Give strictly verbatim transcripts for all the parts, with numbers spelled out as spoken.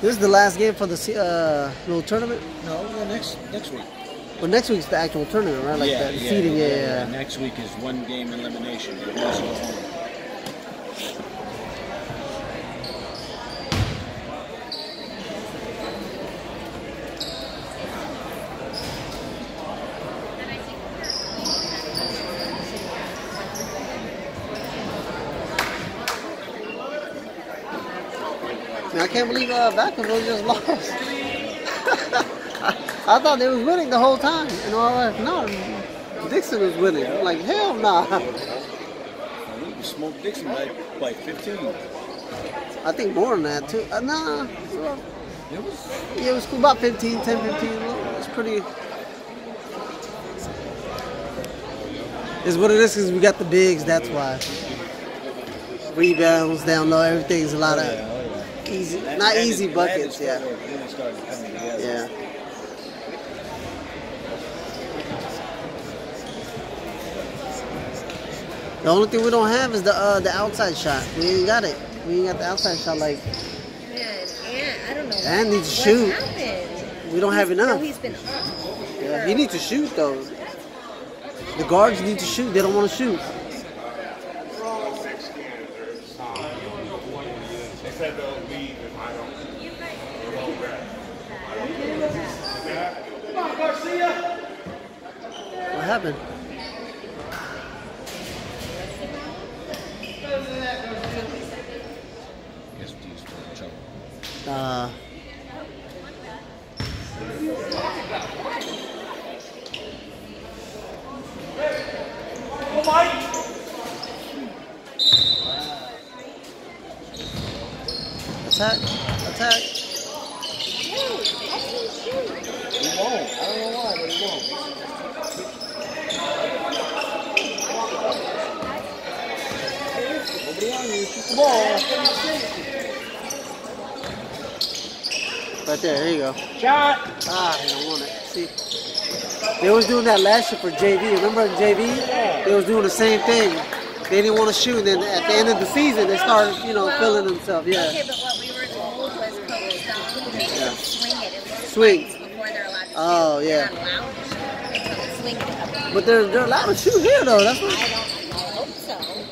This is the last game for the uh, little tournament? No, yeah, next next week. Well, next week's the actual tournament, right? Like yeah, the yeah, seeding, yeah, yeah, yeah. yeah. Next week is one game elimination. It goes home. Man, I can't believe uh, Vacaville just lost. I, I thought they was winning the whole time. And all that. No, Dixon was winning. I'm like, hell nah. We smoked Dixon by, by fifteen. I think more than that, too. Uh, nah. Well, It was... yeah, it was cool. About fifteen, ten, fifteen. It's pretty... It's what it is because we got the bigs, that's why. Rebounds down low, everything's a lot of... Easy, not and easy it, buckets, yeah. Really started coming together. Yeah. The only thing we don't have is the uh, the outside shot. We ain't got it. We ain't got the outside shot. Like, Man, and I don't know. And what, needs to shoot. What happened? we don't have No, enough. he's been up. Yeah, he needs to shoot though. The guards need to shoot. They don't want to shoot. They said they'll leave if I don't. Come on, Garcia. What happened? Guess he's still in trouble. Uh, Go, Mike. attack, attack. He won't. I don't know why, but he won't. Nobody on you. Shoot the ball. Right there, there you go. Shot. Ah, he don't want it. See, they was doing that last year for J V. Remember in J V? They was doing the same thing. They didn't want to shoot, and then at the end of the season, they started, you know, feeling themselves. Yeah. Okay, but what we were told was coach don't make them swing it. It was Swing. twice before they're allowed to shoot. Oh, yeah. They're not allowed to shoot until the swing is up. But they're they're allowed to shoot here though. That's what. I don't I hope so.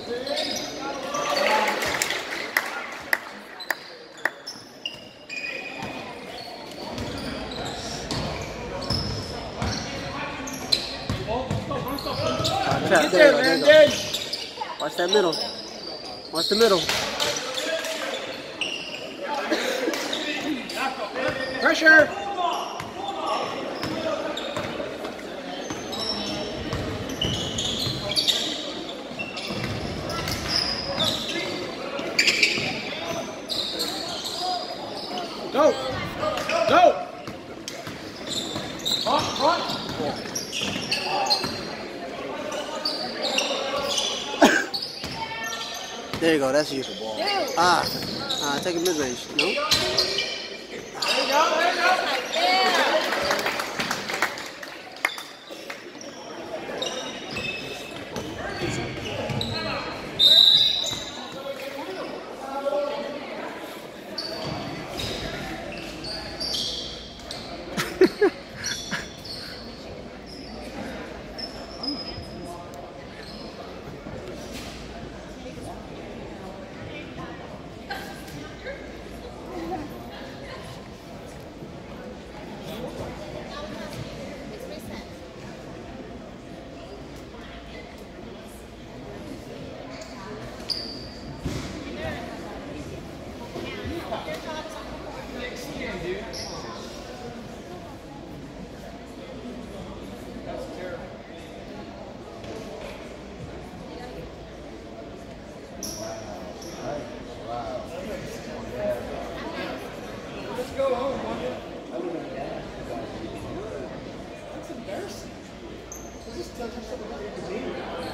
Trap, Get there there, you go, there man. you go. Dead. Watch that middle. Watch the middle. Pressure. Go. Go. Front, front. There you go. That's you. Ah, ah, take a mid range. No. There you go, there you go. Go home, Wanda. That's embarrassing. Just tell yourself about your demeanor.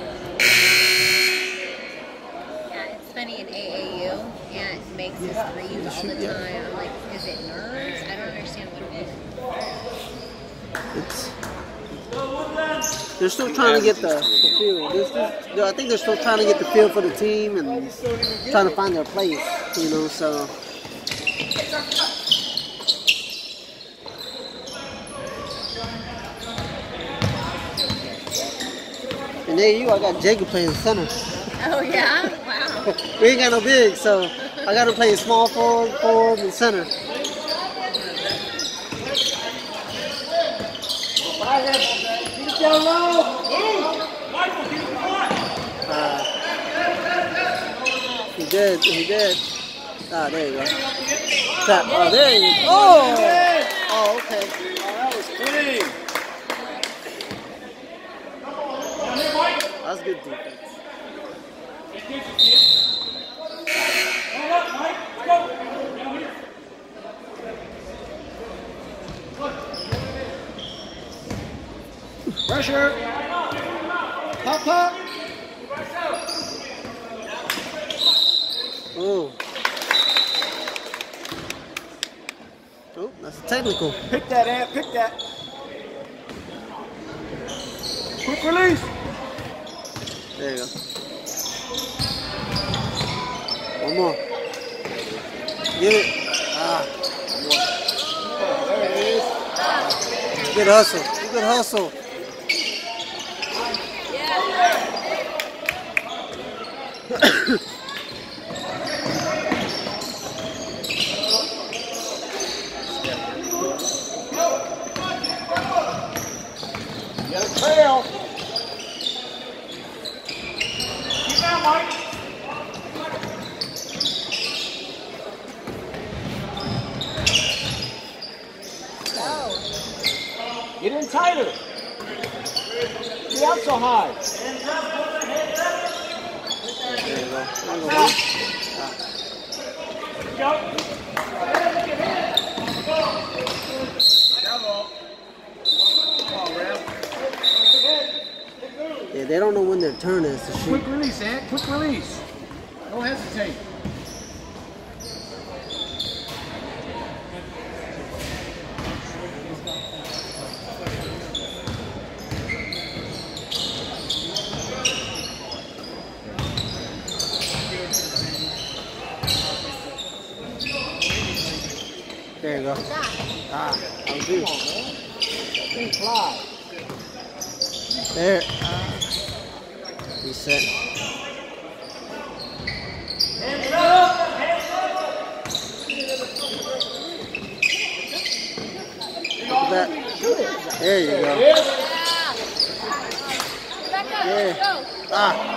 Yeah, it's funny in A A U, and it makes us breathe all the time. I'm like, is it nerves? I don't understand what it is. It's. They're still trying to get the, the feel. They're still, I think they're still trying to get the feel for the team and trying to find their place. You know, so. In A A U, I got Jacob playing center. Oh yeah? Wow. We ain't got no big, so I got him playing small forward, forward, and center. Uh, he did, he did. Ah, there you go. Tap. Oh, there you go. Oh! Oh, okay. Oh, that was clean. That's good defense. Pressure. Pop, pop. Oh. Oh, that's a technical. Pick that, Ant. Pick that. Quick release. There you go. One more. Get it. Ah. Oh, there it is. Good hustle. Good hustle. You got a trail. Keep out, Mike. Get in tighter. Get out so high. There you go. There you go. Yeah, they don't know when their turn is to shoot. Quick release, Ant. Quick release. Don't hesitate. There you go. Ah, that was good. Think fly. There. Ah. Reset. Look at that. There you go. Yeah. Ah.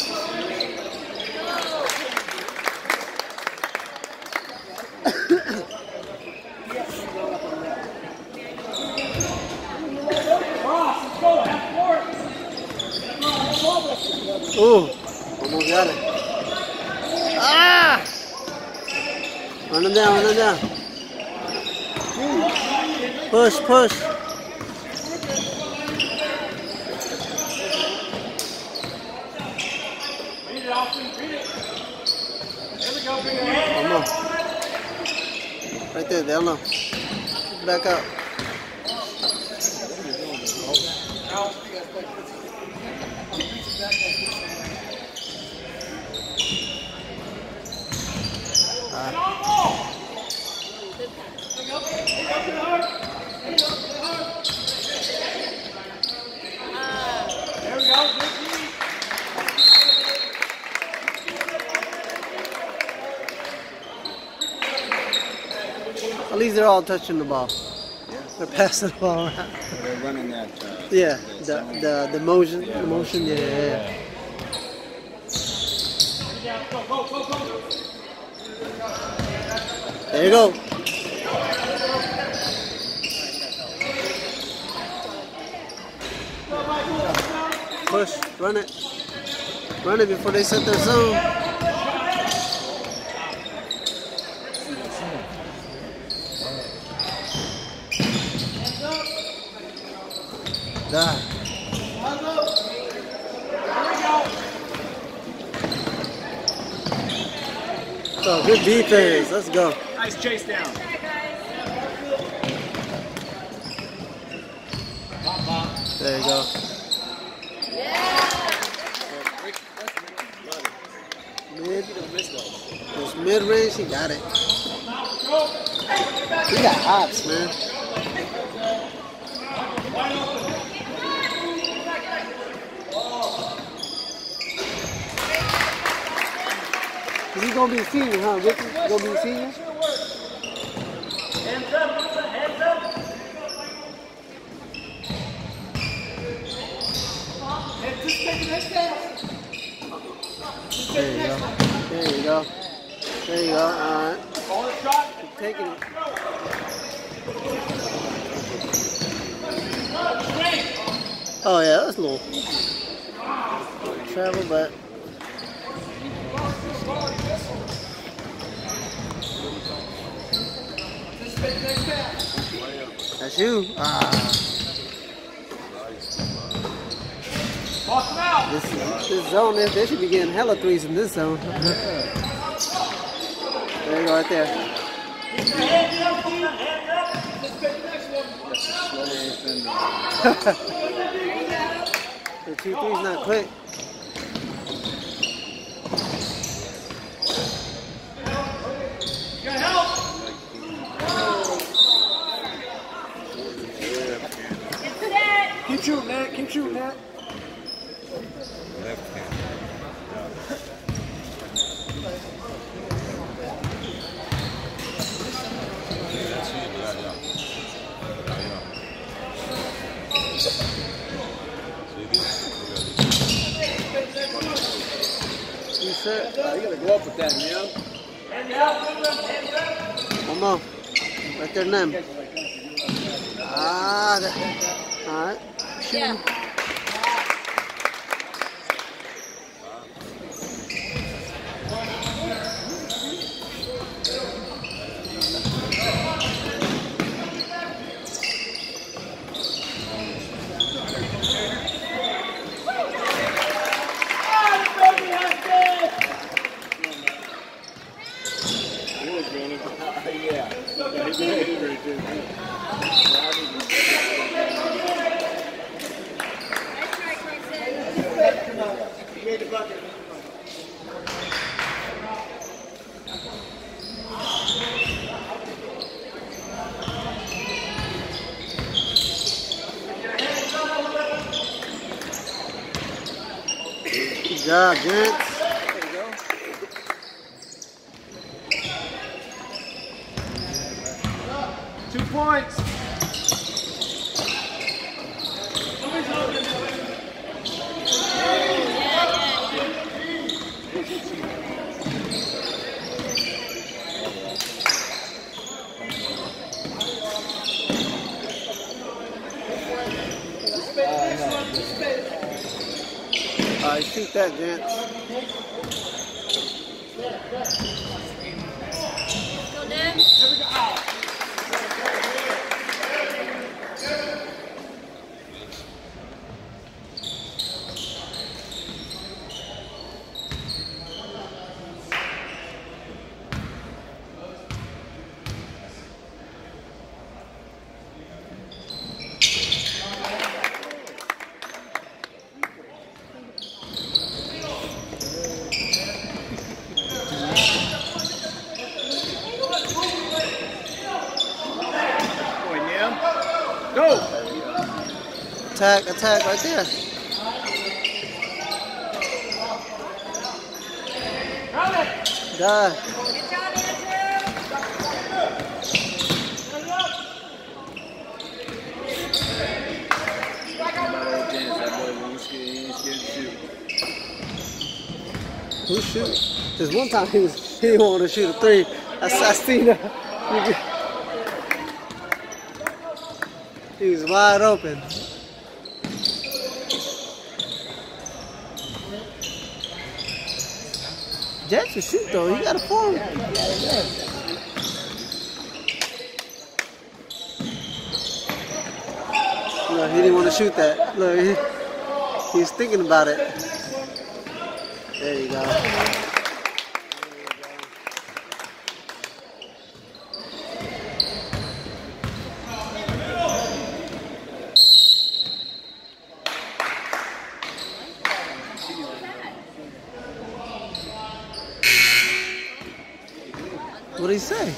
Ooh, almost got it. Ah! Run him down, run him down. Push, push. One more. Right there, down low. Back up. At least they're all touching the ball. They're passing the ball around. They're running that. Uh, Yeah, that the zone. the the motion, the motion. Yeah, yeah, yeah. There you go. Push, run it, run it before they set their zone. Die. So good defense. Let's go. Nice chase down. There you go. Mid. It was mid range. He got it. He got hops, man. Cause he's gonna be a senior, huh? Ricky? He's gonna be a senior? Hands up, hands up. Anticipate the next pass. There you go. There you go. There you go. All right. Call the shot. Keep taking it. Oh yeah, that's a little travel, but that's you. Ah. This, this zone, they, they should be getting hella threes in this zone. There you go, right there. The two threes not quick. Keep shooting that. Keep shooting that. Left hand. You set. You gotta go up with that, man. One more. Right there, name. Ah, that. All right. Yeah. Good job, gents. Two points. All right, shoot that, gents. Go down. Go. Attack, attack, right there. Die. Who shoot? There's one time he was he didn't want to shoot a three. I, I seen that. He was wide open. Jets can shoot though. He got a form. Look, he didn't want to shoot that. Look, he, he's thinking about it. There you go. What did he say?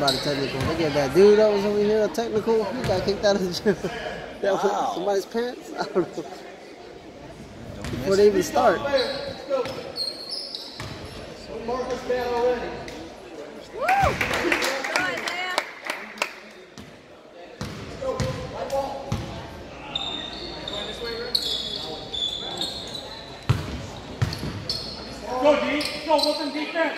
about a technical. They gave that dude that was over here a technical. He got kicked out of the gym. That was Wow. somebody's pants. I don't know. Before they even start. Marcus bad already. Go, D. Go, open defense.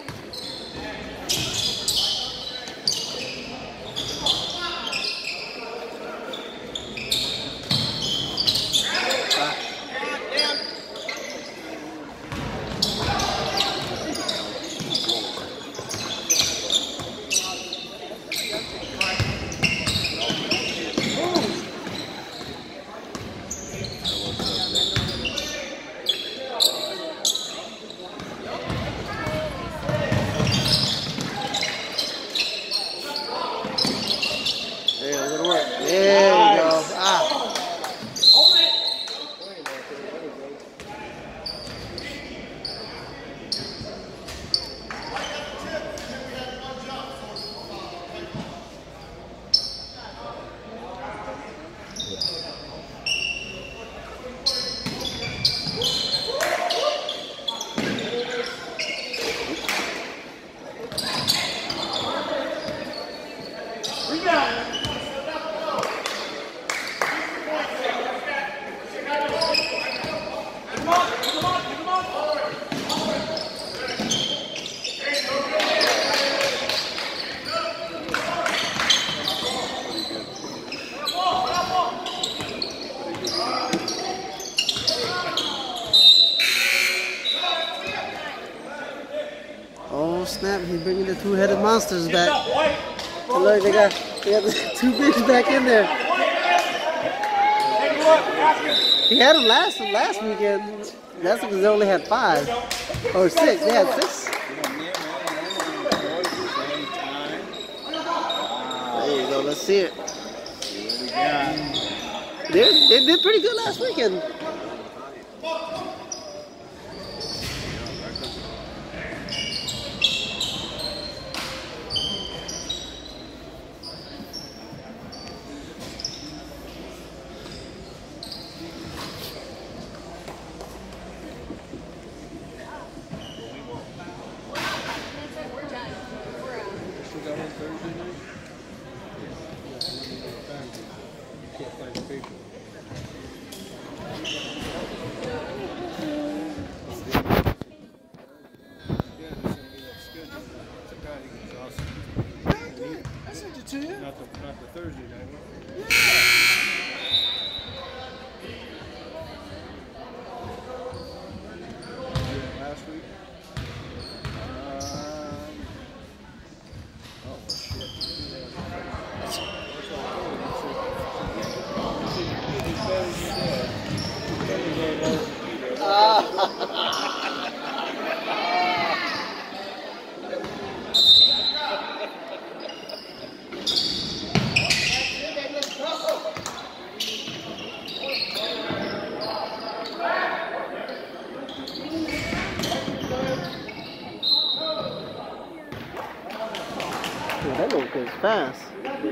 Oh snap, he's bringing the two-headed monsters back. So look, they got, they got the two bigs back in there. He had them last last weekend. That's because they only had five. Or six. They had six. There you go, let's see it. They, they did pretty good last weekend. Not the, not the Thursday night one. Yeah. Last week? Um, oh, shit. That little kid's fast.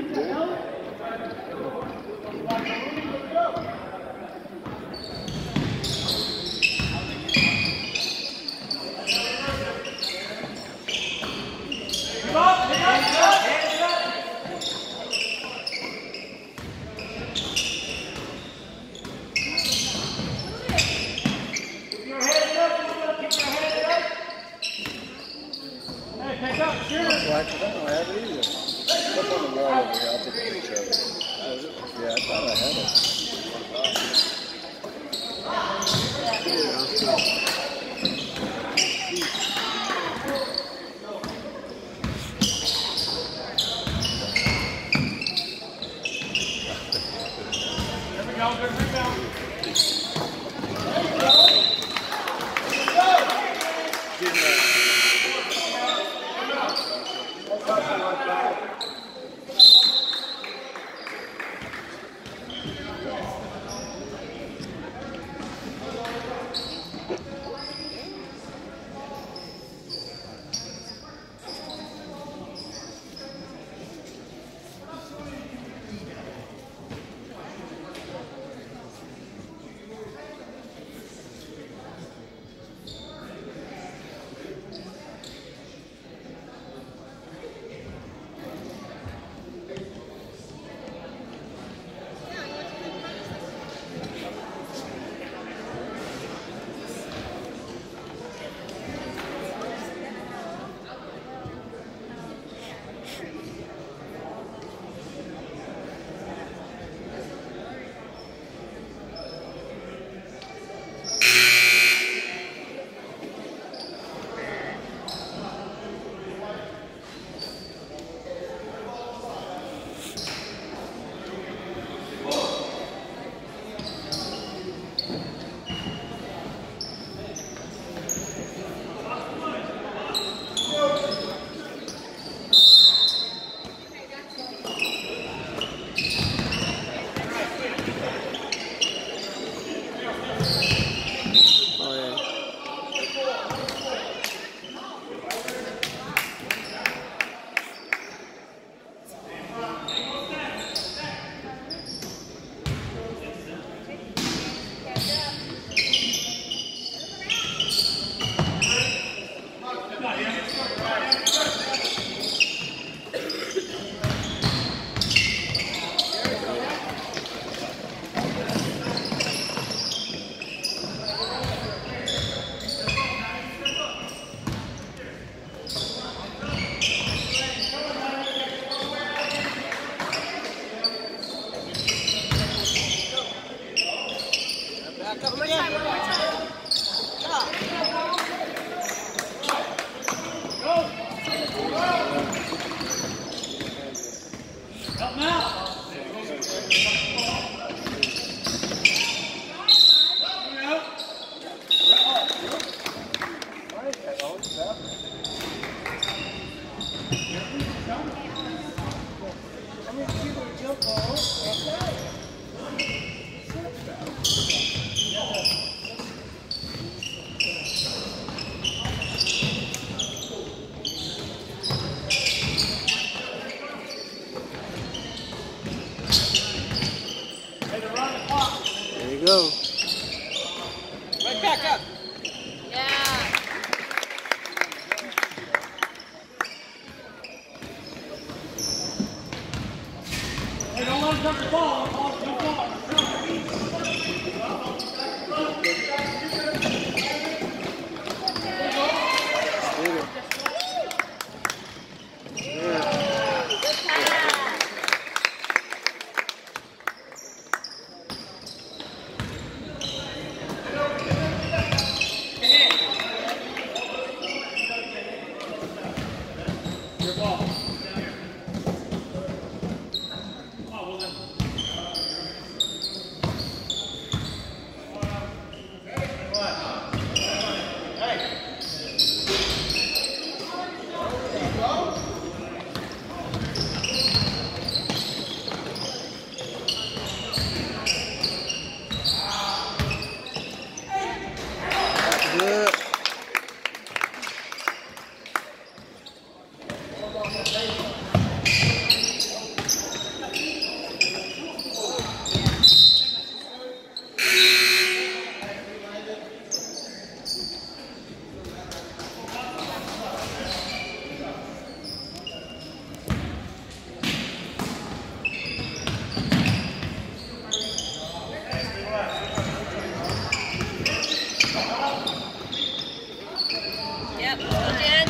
I don't have it either. It's up on the wall over here. I'll take a picture of it. Yeah, I thought I had it. more time, one more time. Help him out. There you go. Right back up. Yeah. Hey, don't let him touch the ball. Ball, jump ball. Good. Yep. Go Jets.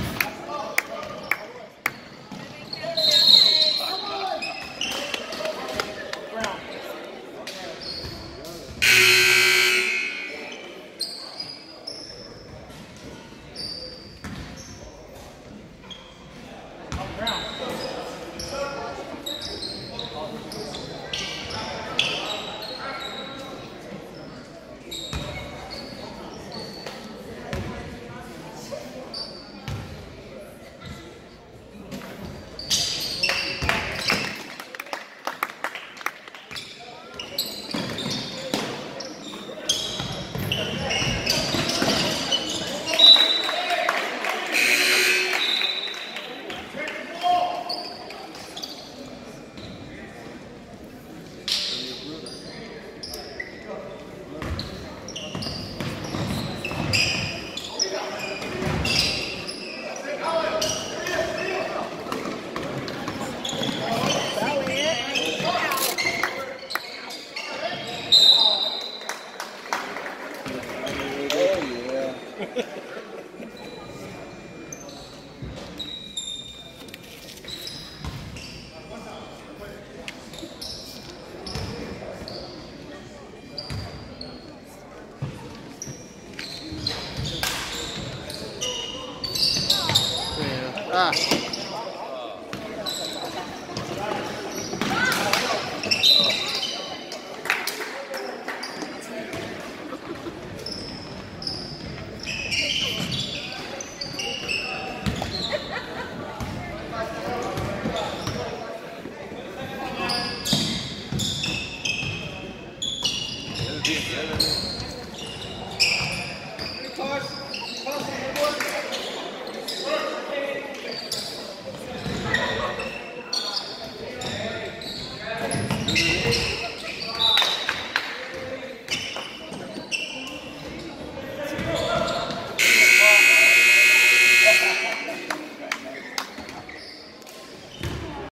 Ah.